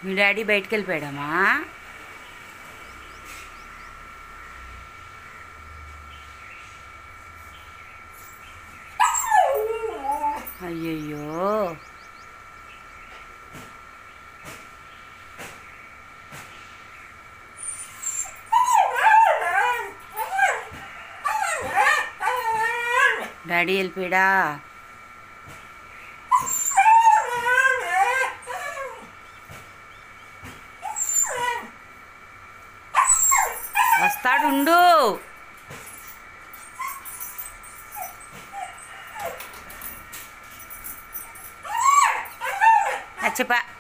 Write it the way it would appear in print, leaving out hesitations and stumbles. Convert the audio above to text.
మీ daddy బయటికి వెళ్ళిపోయాడమ్మా? అయ్యయ్యో, daddy వెళ్ళిపోయాడా? వస్తాడు, ఉండు. చెప్పా